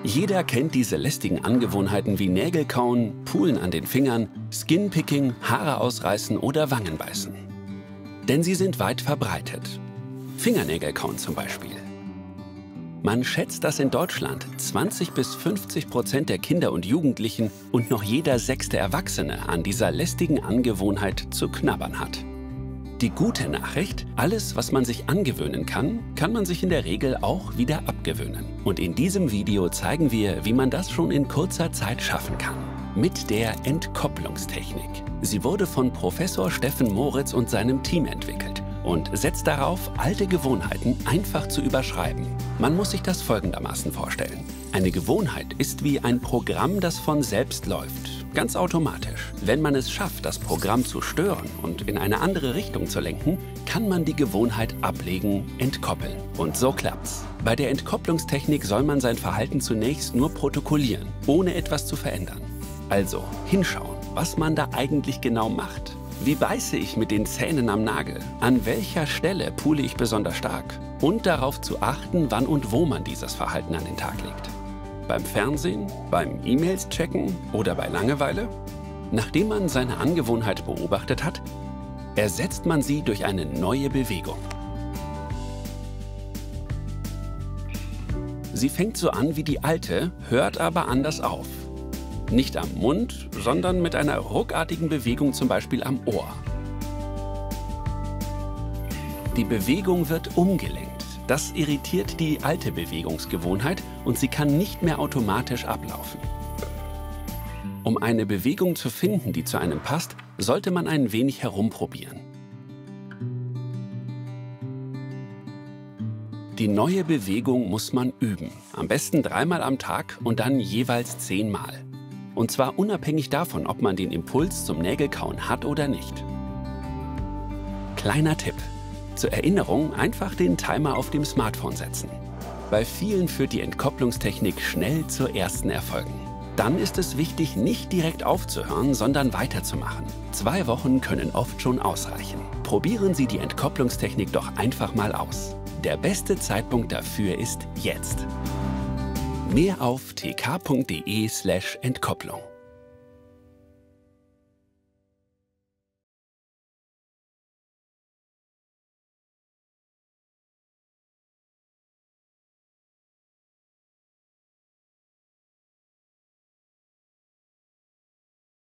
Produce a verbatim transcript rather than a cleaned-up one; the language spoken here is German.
Jeder kennt diese lästigen Angewohnheiten wie Nägelkauen, Pulen an den Fingern, Skinpicking, Haare ausreißen oder Wangenbeißen. Denn sie sind weit verbreitet. Fingernägelkauen zum Beispiel. Man schätzt, dass in Deutschland zwanzig bis fünfzig Prozent der Kinder und Jugendlichen und noch jeder sechste Erwachsene an dieser lästigen Angewohnheit zu knabbern hat. Die gute Nachricht: Alles, was man sich angewöhnen kann, kann man sich in der Regel auch wieder abgewöhnen. Und in diesem Video zeigen wir, wie man das schon in kurzer Zeit schaffen kann. Mit der Entkopplungstechnik. Sie wurde von Professor Steffen Moritz und seinem Team entwickelt und setzt darauf, alte Gewohnheiten einfach zu überschreiben. Man muss sich das folgendermaßen vorstellen. Eine Gewohnheit ist wie ein Programm, das von selbst läuft. Ganz automatisch. Wenn man es schafft, das Programm zu stören und in eine andere Richtung zu lenken, kann man die Gewohnheit ablegen, entkoppeln. Und so klappt's. Bei der Entkopplungstechnik soll man sein Verhalten zunächst nur protokollieren, ohne etwas zu verändern. Also hinschauen, was man da eigentlich genau macht. Wie beiße ich mit den Zähnen am Nagel? An welcher Stelle pule ich besonders stark? Und darauf zu achten, wann und wo man dieses Verhalten an den Tag legt. Beim Fernsehen, beim E-Mails checken oder bei Langeweile? Nachdem man seine Angewohnheit beobachtet hat, ersetzt man sie durch eine neue Bewegung. Sie fängt so an wie die alte, hört aber anders auf. Nicht am Mund, sondern mit einer ruckartigen Bewegung, zum Beispiel am Ohr. Die Bewegung wird umgelenkt. Das irritiert die alte Bewegungsgewohnheit und sie kann nicht mehr automatisch ablaufen. Um eine Bewegung zu finden, die zu einem passt, sollte man ein wenig herumprobieren. Die neue Bewegung muss man üben, am besten dreimal am Tag und dann jeweils zehnmal. Und zwar unabhängig davon, ob man den Impuls zum Nägelkauen hat oder nicht. Kleiner Tipp: Zur Erinnerung einfach den Timer auf dem Smartphone setzen. Bei vielen führt die Entkopplungstechnik schnell zu ersten Erfolgen. Dann ist es wichtig, nicht direkt aufzuhören, sondern weiterzumachen. Zwei Wochen können oft schon ausreichen. Probieren Sie die Entkopplungstechnik doch einfach mal aus. Der beste Zeitpunkt dafür ist jetzt. Mehr auf t k punkt de slash Entkopplung.